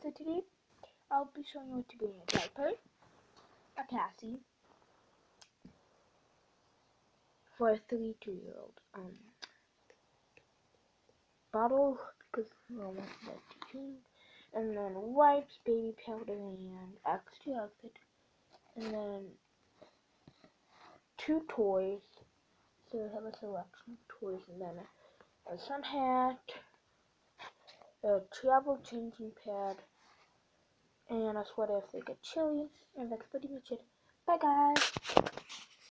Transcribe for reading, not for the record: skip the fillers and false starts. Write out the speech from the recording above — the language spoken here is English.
So today I'll be showing you what to bring a diaper, a Cassie, for a 3-2-year-old. Bottle because I want that to change, and then wipes, baby powder, and extra outfit, and then 2 toys. So we have a selection of toys, and then a sun hat, a travel changing pad, and a sweater if they get chilly, and that's pretty much it. Bye guys!